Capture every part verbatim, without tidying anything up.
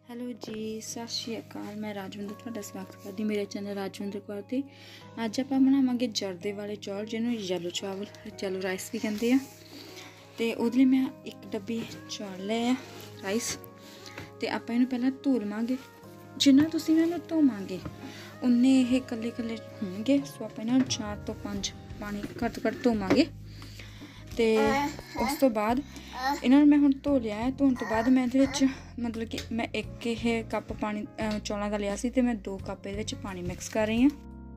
Hello ਜੀ, ਸਤਿ ਸ਼੍ਰੀ ਅਕਾਲ। ਮੈਂ ਰਾਜਵਿੰਦਰ ਤੁਹਾਡਾ ਸਵਾਗਤ ਕਰਦੀ ਮੇਰੇ ਚੈਨਲ ਰਾਜਵਿੰਦਰ ਕੌਰ 'ਤੇ। ਅੱਜ ਆਪਾਂ ਬਣਾਵਾਂਗੇ ਜਰਦੇ ਵਾਲੇ ਚੌਲ, ਜਿਹਨੂੰ ਯੈਲੋ ਚਾਵਲ ਯੈਲੋ ਰਾਈਸ ਵੀ ਕਹਿੰਦੇ ਆ। ਅਤੇ ਉਹਦੇ ਲਈ ਮੈਂ ਇੱਕ ਡੱਬੀ ਚੌਲ ਲਏ ਆ ਰਾਈਸ, ਅਤੇ ਆਪਾਂ ਇਹਨੂੰ ਪਹਿਲਾਂ ਧੋ ਲਵਾਂਗੇ। ਜਿੰਨਾ ਤੁਸੀਂ ਇਹਨਾਂ ਨੂੰ ਧੋਵਾਂਗੇ ਉਨੇ ਇਹ ਇਕੱਲੇ ਇਕੱਲੇ ਹੋਣਗੇ। ਸੋ ਆਪਾਂ ਇਹਨਾਂ ਨੂੰ ਚਾਰ ਤੋਂ ਪੰਜ ਪਾਣੀ ਘੱਟ ਘੱਟ ਧੋਵਾਂਗੇ। ਅਤੇ ਉਸ ਤੋਂ ਬਾਅਦ ਇਹਨਾਂ ਨੂੰ ਮੈਂ ਹੁਣ ਧੋ ਲਿਆ ਹੈ। ਧੋਣ ਤੋਂ ਬਾਅਦ ਮੈਂ ਇਹਦੇ ਵਿੱਚ ਮਤਲਬ ਕਿ ਮੈਂ ਇੱਕ ਇਹ ਕੱਪ ਪਾਣੀ ਚੌਲਾਂ ਦਾ ਲਿਆ ਸੀ, ਅਤੇ ਮੈਂ ਦੋ ਕੱਪ ਇਹਦੇ ਵਿੱਚ ਪਾਣੀ ਮਿਕਸ ਕਰ ਰਹੀ ਹਾਂ।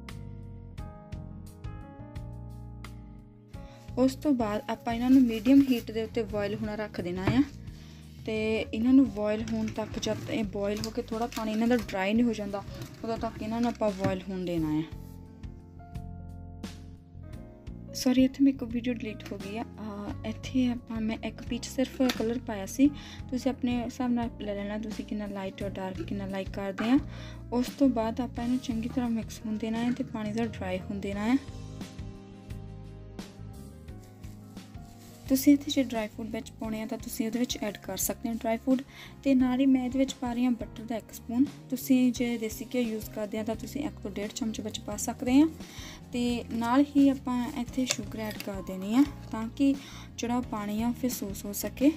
ਉਸ ਤੋਂ ਬਾਅਦ ਆਪਾਂ ਇਹਨਾਂ ਨੂੰ ਮੀਡੀਅਮ ਹੀਟ ਦੇ ਉੱਤੇ ਬੋਇਲ ਹੋਣਾ ਰੱਖ ਦੇਣਾ ਆ। ਅਤੇ ਇਹਨਾਂ ਨੂੰ ਬੋਇਲ ਹੋਣ ਤੱਕ, ਜਦ ਇਹ ਬੋਇਲ ਹੋ ਕੇ ਥੋੜ੍ਹਾ ਪਾਣੀ ਇਹਨਾਂ ਦਾ ਡਰਾਈ ਨਹੀਂ ਹੋ ਜਾਂਦਾ, ਉਦੋਂ ਤੱਕ ਇਹਨਾਂ ਨੂੰ ਆਪਾਂ ਬੋਇਲ ਹੋਣ ਦੇਣਾ ਆ। ਸੌਰੀ, ਇੱਥੇ ਮੇਰੇ ਕੋਲ ਵੀਡੀਓ ਡਿਲੀਟ ਹੋ ਗਈ ਆ। ਇੱਥੇ ਆਪਾਂ ਮੈਂ ਇੱਕ ਪੀਚ ਸਿਰਫ ਕਲਰ ਪਾਇਆ ਸੀ, ਤੁਸੀਂ ਆਪਣੇ ਹਿਸਾਬ ਨਾਲ ਲੈ ਲੈਣਾ, ਤੁਸੀਂ ਕਿੰਨਾ ਲਾਈਟ ਔਰ ਡਾਰਕ ਕਿੰਨਾ ਲਾਈਕ ਕਰਦੇ ਆ। ਉਸ ਤੋਂ ਬਾਅਦ ਆਪਾਂ ਇਹਨੂੰ ਚੰਗੀ ਤਰ੍ਹਾਂ ਮਿਕਸ ਹੋਣ ਦੇਣਾ ਹੈ ਅਤੇ ਪਾਣੀ ਦਾ ਡਰਾਈ ਹੋਣ ਦੇਣਾ ਹੈ। ਤੁਸੀਂ ਇੱਥੇ ਜੇ ਡਰਾਈ ਫਰੂਟ ਵਿੱਚ ਪਾਉਣੇ ਆ ਤਾਂ ਤੁਸੀਂ ਉਹਦੇ ਵਿੱਚ ਐਡ ਕਰ ਸਕਦੇ ਹੋ ਡਰਾਈ ਫਰੂਟ। ਅਤੇ ਨਾਲ ਹੀ ਮੈਂ ਇਹਦੇ ਵਿੱਚ ਪਾ ਰਹੀ ਹਾਂ ਬਟਰ ਦਾ ਇੱਕ ਸਪੂਨ। ਤੁਸੀਂ ਜੇ ਦੇਸੀ ਘਿਓ ਯੂਜ਼ ਕਰਦੇ ਆ ਤਾਂ ਤੁਸੀਂ ਇੱਕ ਤੋਂ ਡੇਢ ਚਮਚ ਵਿੱਚ ਪਾ ਸਕਦੇ ਹਾਂ। ਅਤੇ ਨਾਲ ਹੀ ਆਪਾਂ ਇੱਥੇ ਸ਼ੂਗਰ ਐਡ ਕਰ ਦੇਣੀ ਆ, ਤਾਂ ਕਿ ਜਿਹੜਾ ਪਾਣੀ ਆ ਫਿਰ ਸੋਸ ਹੋ ਸਕੇ।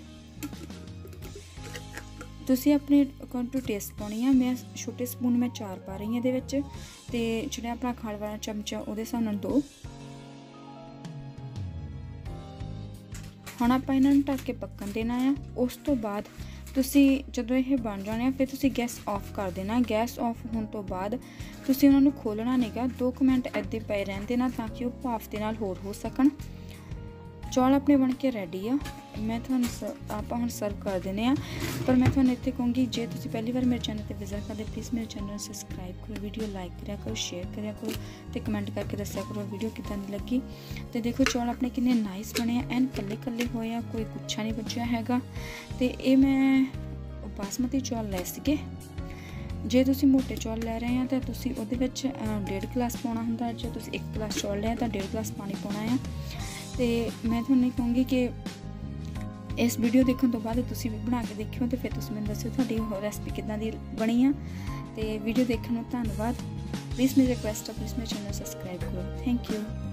ਤੁਸੀਂ ਆਪਣੇ ਅਕੋਰਡਿੰਗ ਟੂ ਟੇਸਟ ਪਾਉਣੀ ਆ। ਮੈਂ ਛੋਟੇ ਸਪੂਨ ਮੈਂ ਚਾਰ ਪਾ ਰਹੀ ਹਾਂ ਇਹਦੇ ਵਿੱਚ, ਅਤੇ ਜਿਹੜਾ ਆਪਣਾ ਖਾਣ ਵਾਲਾ ਚਮਚਾ ਉਹਦੇ ਹਿਸਾਬ ਨਾਲ ਦੋ। ਹੁਣ ਆਪਾਂ ਇਹਨਾਂ ਨੂੰ ਢੱਕ ਕੇ ਪੱਕਣ ਦੇਣਾ ਆ। ਉਸ ਤੋਂ ਬਾਅਦ ਤੁਸੀਂ ਜਦੋਂ ਇਹ ਬਣ ਜਾਣੇ ਆ, ਫਿਰ ਤੁਸੀਂ ਗੈਸ ਆਫ ਕਰ ਦੇਣਾ। ਗੈਸ ਆਫ ਹੋਣ ਤੋਂ ਬਾਅਦ ਤੁਸੀਂ ਉਹਨਾਂ ਨੂੰ ਖੋਲ੍ਹਣਾ ਨਹੀਂ ਗਾ, ਦੋ ਕੁ ਮਿੰਟ ਇੱਦਾਂ ਪਏ ਰਹਿਣ ਦੇਣਾ, ਤਾਂ ਕਿ ਉਹ ਭਾਫ਼ ਦੇ ਨਾਲ ਹੋਰ ਹੋ ਸਕਣ। ਚੌਲ ਆਪਣੇ ਬਣ ਕੇ ਰੈਡੀ ਆ। ਮੈਂ ਤੁਹਾਨੂੰ ਸ ਆਪਾਂ ਹੁਣ ਸਰਵ ਕਰ ਦਿੰਦੇ ਹਾਂ। ਪਰ ਮੈਂ ਤੁਹਾਨੂੰ ਇੱਥੇ ਕਹੂੰਗੀ, ਜੇ ਤੁਸੀਂ ਪਹਿਲੀ ਵਾਰ ਮੇਰੇ ਚੈਨਲ 'ਤੇ ਵਿਜ਼ਿਟ ਕਰਦੇ, ਪਲੀਜ਼ ਮੇਰੇ ਚੈਨਲ ਨੂੰ ਸਬਸਕ੍ਰਾਈਬ ਕਰੋ, ਵੀਡੀਓ ਲਾਈਕ ਕਰਿਆ ਕਰੋ, ਸ਼ੇਅਰ ਕਰਿਆ ਕਰੋ, ਅਤੇ ਕਮੈਂਟ ਕਰਕੇ ਦੱਸਿਆ ਕਰੋ ਵੀਡੀਓ ਕਿੱਦਾਂ ਦੀ ਲੱਗੀ। ਅਤੇ ਦੇਖੋ ਚੌਲ ਆਪਣੇ ਕਿੰਨੇ ਨਾਈਸ ਬਣੇ ਆ, ਐਨ ਇਕੱਲੇ ਇਕੱਲੇ ਹੋਏ ਆ, ਕੋਈ ਗੁੱਛਾ ਨਹੀਂ ਬਚਿਆ ਹੈਗਾ। ਅਤੇ ਇਹ ਮੈਂ ਬਾਸਮਤੀ ਚੌਲ ਲਏ ਸੀਗੇ। ਜੇ ਤੁਸੀਂ ਮੋਟੇ ਚੌਲ ਲੈ ਰਹੇ ਆ ਤਾਂ ਤੁਸੀਂ ਉਹਦੇ ਵਿੱਚ ਡੇਢ ਗਲਾਸ ਪਾਉਣਾ ਹੁੰਦਾ। ਜੇ ਤੁਸੀਂ ਇੱਕ ਗਲਾਸ ਚੌਲ ਲਿਆ ਤਾਂ ਡੇਢ ਗਲਾਸ ਪਾਣੀ ਪਾਉਣਾ ਆ। ਅਤੇ ਮੈਂ ਤੁਹਾਨੂੰ ਕਹੂੰਗੀ ਕਿ ਇਸ ਵੀਡੀਓ ਦੇਖਣ ਤੋਂ ਬਾਅਦ ਤੁਸੀਂ ਵੀ ਬਣਾ ਕੇ ਦੇਖਿਓ, ਅਤੇ ਫਿਰ ਤੁਸੀਂ ਮੈਨੂੰ ਦੱਸਿਓ ਤੁਹਾਡੀ ਉਹ ਰੈਸਪੀ ਕਿੱਦਾਂ ਦੀ ਬਣੀ ਆ। ਅਤੇ ਵੀਡੀਓ ਦੇਖਣ ਨੂੰ ਧੰਨਵਾਦ। ਪਲੀਜ਼ ਮੇਰੀ ਰਿਕੁਐਸਟ ਆ, ਪਲੀਜ਼ ਮੇਰੇ ਚੈਨਲ ਨੂੰ ਸਬਸਕ੍ਰਾਈਬ ਕਰੋ। Thank you.